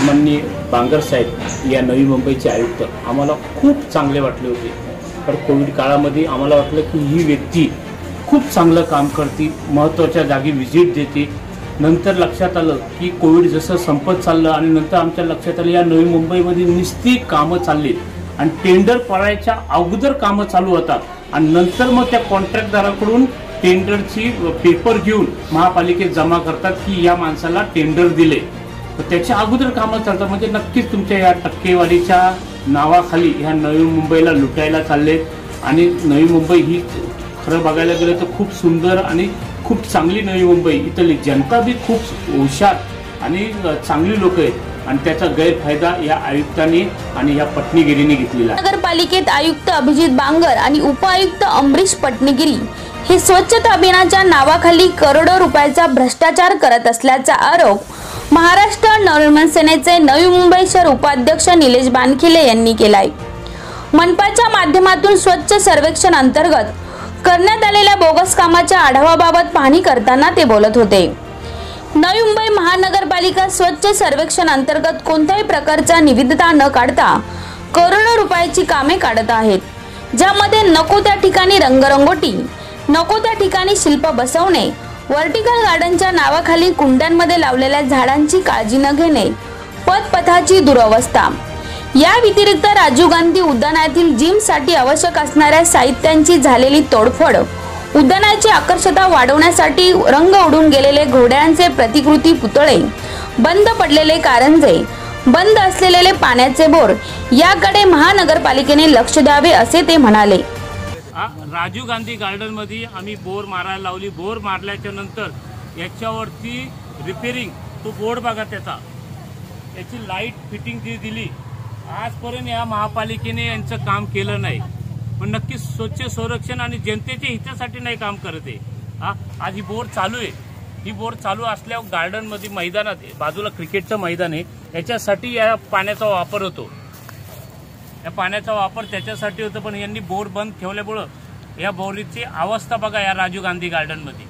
सन्माननीय बांगर साहेब या नवी मुंबईचे आयुक्त आम्हाला खूप चांगले वाटले होते। तर कोविड काळामध्ये आम्हाला वाटलं की ही व्यक्ती खूप चांगलं काम करते, महत्त्वाच्या जागी व्हिजिट देते। नंतर लक्षात आलं की कोविड जसं संपत चाललं आणि नंतर आमच्या लक्षात आलं या नवी मुंबईमध्ये नुसती कामं चालली आणि टेंडर पडायच्या अगोदर कामं चालू होतात आणि नंतर मग त्या कॉन्ट्रॅक्टदाराकडून टेंडरची पेपर घेऊन महापालिकेत जमा करतात की या माणसाला टेंडर दिले, तर त्याच्या अगोदर कामं चालतात। म्हणजे नक्कीच तुमच्या या टक्केवारीच्या नावाखाली ह्या नवी मुंबईला लुटायला चालले आणि नवी मुंबई ही खरं बघायला गेलं तर खूप सुंदर आणि खूप चांगली नवी मुंबई, इथली जनता बी खूप हुशार आणि चांगली लोक आहेत आणि त्याचा गैरफायदा या आयुक्तांनी आणि या पटणीगिरीने घेतलेला। नगरपालिकेत आयुक्त अभिजित बांगर आणि उपआयुक्त अमरीश पटणीगिरी हे स्वच्छता अभियानाच्या नावाखाली करोडो रुपयाचा भ्रष्टाचार करत असल्याचा आरोप महाराष्ट्र नवनिर्माण सेनेचे नवी मुंबई शहर उपाध्यक्ष निलेश बानखिले यांनी केलाय। मनपाच्या माध्यमातून स्वच्छ सर्वेक्षण अंतर्गत करण्यात आलेल्या बोगस कामाच्या आढावाबाबत पाहणी करताना ते बोलत होते। नवी मुंबई महानगरपालिका स्वच्छ सर्वेक्षण अंतर्गत कोणत्याही प्रकारचा निविदा न काढता करोडो रुपयाची कामे काढत आहेत, ज्यामध्ये नको त्या ठिकाणी रंगरंगोटी, नको त्या ठिकाणी शिल्प बसवणे, व्हर्टिकल गार्डनच्या नावाखाली कुंड्यांमध्ये लावलेल्या झाडांची काळजी न घेणे, पथपथाची दुरवस्था, या व्यतिरिक्त राजीव गांधी उद्यानातील जिम साठी आवश्यक असणाऱ्या साहित्यांची झालेली तोडफोड, उद्यानाची आकर्षकता वाढवण्यासाठी रंग उडून गेलेले घोड्यांचे प्रतिकृती पुतळे, बंद पडलेले कारंजे, बंद असलेले पाण्याचे बोर याकडे महानगरपालिकेने लक्ष द्यावे असे ते म्हणाले। राजीव गांधी गार्डन मध्ये आम्ही बोर मारायला लावली। बोर मारल्याच्या नंतर याच्यावरती रिपेरिंग तो बोर्ड बघा त्याचा, याची लाईट फिटिंग जी दिली, आजपर्यंत या महापालिकेने यांचं काम केलं नाही। पण नक्की स्वच्छ संरक्षण आणि जनतेच्या हितासाठी नाही काम करत आहे। आज ही बोर चालू आहे, ही बोर चालू असल्यावर गार्डन मध्ये मैदानात बाजूला क्रिकेटचं मैदान आहे, याच्यासाठी या पाण्याचा वापर होतो। या पाण्याचा वापर त्याच्यासाठी होतो, पण यांनी बोर बंद ठेवल्यामुळं या बोरीची अवस्था बघा या राजीव गांधी गार्डन मध्ये।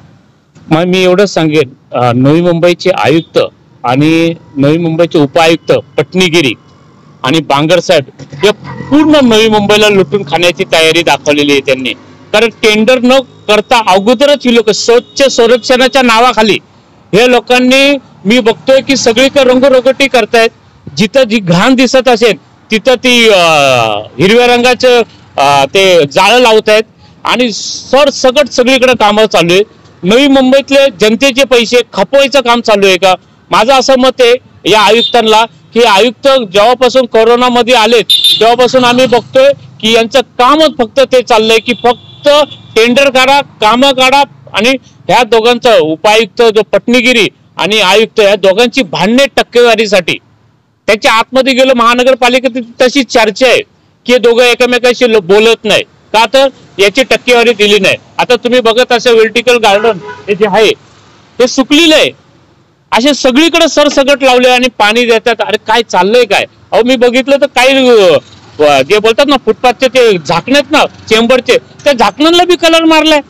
मग मी एवढंच सांगेन, नवी मुंबईचे आयुक्त आणि नवी मुंबईचे उपायुक्त पटणीगिरी आणि बांगर साहेब हे पूर्ण नवी मुंबईला लुटून खाण्याची तयारी दाखवलेली आहे त्यांनी। कारण टेंडर न करता अगोदरच ही लोक स्वच्छ संरक्षणाच्या नावाखाली हे लोकांनी मी बघतोय की सगळीकडे रंगरंगोटी करतायत। जिथं जी घाण दिसत असेल तिथं ती हिरव्या रंगाचं ते जाळं लावतायत आणि सरसकट सगळीकडे कामं चालू आहे। नवी मुंबईतले जनतेचे पैसे खपवायचं काम चालू आहे का? माझं असं मत आहे या आयुक्तांना की आयुक्त जेव्हापासून कोरोनामध्ये आलेत तेव्हापासून आम्ही बघतोय की यांचं कामच फक्त ते चाललंय की फक्त टेंडर काढा, कामं काढा आणि ह्या दोघांचं उपायुक्त जो पटणीगिरी आणि आयुक्त या दोघांची भांडणे टक्केवारीसाठी। त्याच्या आतमध्ये गेलो महानगरपालिकेत तशी चर्चा आहे की दोघं एकमेकांशी बोलत नाही का, तर याची टक्केवारी दिली नाही। आता तुम्ही बघत असाल व्हर्टिकल गार्डन हे जे आहे ते सुकलेलं आहे, असे सगळीकडे सरसकट लावले आणि पाणी देतात। अरे काय चाललंय काय? अहो मी बघितलं तर काही जे बोलतात ना फुटपाथचे ते झाकण्यात ना चेंबरचे, त्या झाकणांना बी कलर मारलाय।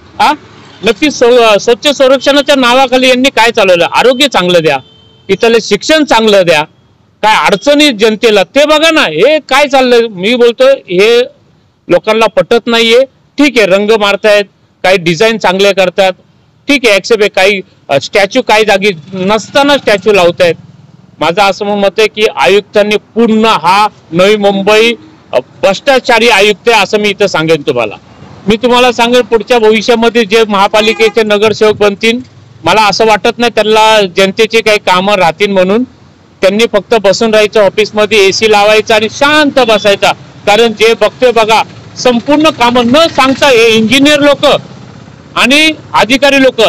नक्की स्वच्छ संरक्षणाच्या नावाखाली यांनी काय चालवलं? आरोग्य चांगलं द्या, इथलं शिक्षण चांगलं द्या, काय अडचणी जनतेला ते बघा ना। हे काय चाललंय? मी बोलतोय हे लोकांना पटत नाहीये। ठीक आहे, रंग मारतायत, काही डिझाईन चांगले करतात, ठीक आहे, ऍक्सेप्ट आहे। काही स्टॅच्यू काही जागी नसताना स्टॅच्यू लावतायत। माझं असं मत आहे की आयुक्तांनी पूर्ण हा नवी मुंबई भ्रष्टाचारी आयुक्त आहे असं मी इथं सांगेन तुम्हाला। मी तुम्हाला सांगेन पुढच्या भविष्यामध्ये जे महापालिकेचे नगरसेवक बनतील, मला असं वाटत नाही त्यांना जनतेचे काही कामं राहतील म्हणून। त्यांनी फक्त बसून राहायचं ऑफिसमध्ये, एसी लावायचा आणि शांत बसायचा। कारण जे बघतोय बघा संपूर्ण कामं न सांगता हे इंजिनियर लोक आणि अधिकारी लोक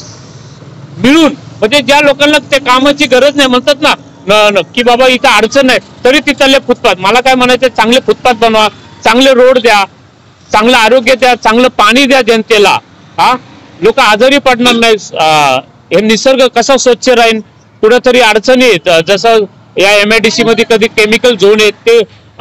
मिळून, म्हणजे ज्या लोकांना त्या कामाची गरज नाही म्हणतात ना की बाबा इथं अडचण आहे तरी तिथले फुटपाथ, मला काय म्हणायचं चांगले फुटपाथ बनवा, चांगले रोड द्या, चांगलं आरोग्य द्या, चांगलं पाणी द्या जनतेला। लोक आजारी पडणार नाही, हे निसर्ग कसा स्वच्छ राहील। कुठेतरी अडचणी आहेत, जसं या MIDC मध्ये कधी केमिकल झोन आहेत, ते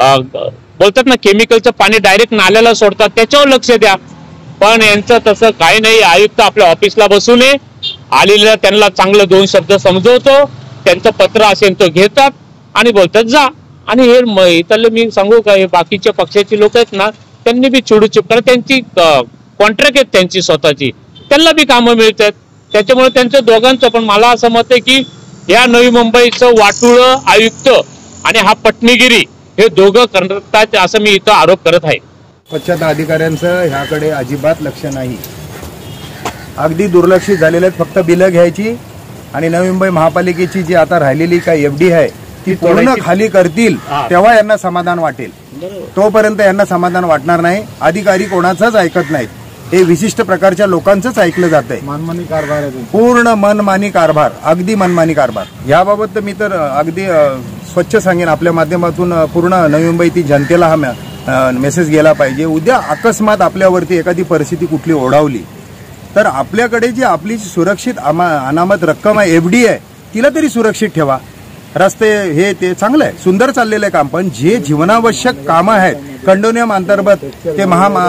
बोलतात ना केमिकलचं पाणी डायरेक्ट नाल्याला सोडतात, त्याच्यावर लक्ष द्या। पण यांचं तसं काही नाही। आयुक्त आपल्या ऑफिसला बसून आलेल्या त्यांना चांगलं दोन शब्द समजवतो त्यांचं पत्र असेल तो घेतात आणि बोलतात जा. आणि हे इथले मी सांगू का, हे बाकीच्या पक्षाची लोक आहेत ना, त्यांनी बी चिडूचिप करा, त्यांची कॉन्ट्रॅक्ट आहेत त्यांची स्वतःची, त्यांना बी कामं मिळतात. त्याच्यामुळे त्यांचं दोघांचं पण मला असं मत आहे की या नवी मुंबईचं वाटुळं आयुक्त आणि हा पटणीगिरी हे दोघं करतात असं मी इथं आरोप करत आहे. स्वच्छता अधिकाऱ्यांचं ह्याकडे अजिबात लक्ष नाही, अगदी दुर्लक्षित झालेले आहेत. फक्त बिलं घ्यायची आणि नवी मुंबई महापालिकेची जी आता राहिलेली काय FD आहे ती पूर्ण खाली करतील तेव्हा यांना समाधान वाटेल, तोपर्यंत यांना समाधान वाटणार नाही. अधिकारी कोणाचंच ऐकत नाहीत, हे विशिष्ट प्रकारच्या लोकांचंच ऐकलं जात आहे. मनमानी कारभार, पूर्ण मनमानी कारभार, अगदी मनमानी कारभार. याबाबत मी तर अगदी स्वच्छ सांगेन, आपल्या माध्यमातून पूर्ण नवी मुंबईतील जनतेला हा मेसेज गेला पाहिजे. उद्या अकस्मात आपल्यावरती एखादी परिस्थिती कुठली ओढावली तर आपल्याकडे जी आपली सुरक्षित अनामत रक्कम आहे, FD आहे, तिला तरी सुरक्षित ठेवा. रस्ते हे ते चांगलं आहे, सुंदर चाललेलं आहे काम, पण जे जीवनावश्यक कामं आहेत कंडोनियम अंतर्गत ते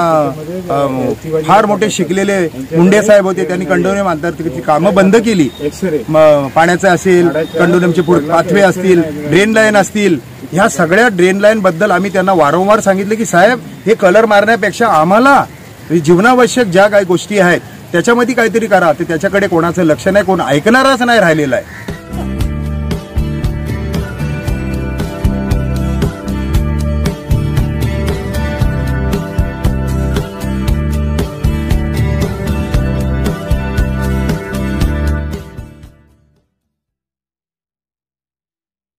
फार मोठे शिकलेले मुंडे साहेब होते, त्यांनी कंडोनियम अंतर्गत कामं बंद केली. पाण्याचं असेल, कंडोनियमचे पाथवे असतील, ड्रेन लाईन असतील, ह्या सगळ्या ड्रेन लाईन बद्दल आम्ही त्यांना वारंवार सांगितलं की साहेब हे कलर मारण्यापेक्षा आम्हाला जीवनावश्यक ज्या काही गोष्टी आहेत त्याच्यामध्ये काहीतरी करा. ते त्याच्याकडे कोणाचं लक्ष नाही, कोण ऐकणारच नाही राहिलेलं आहे.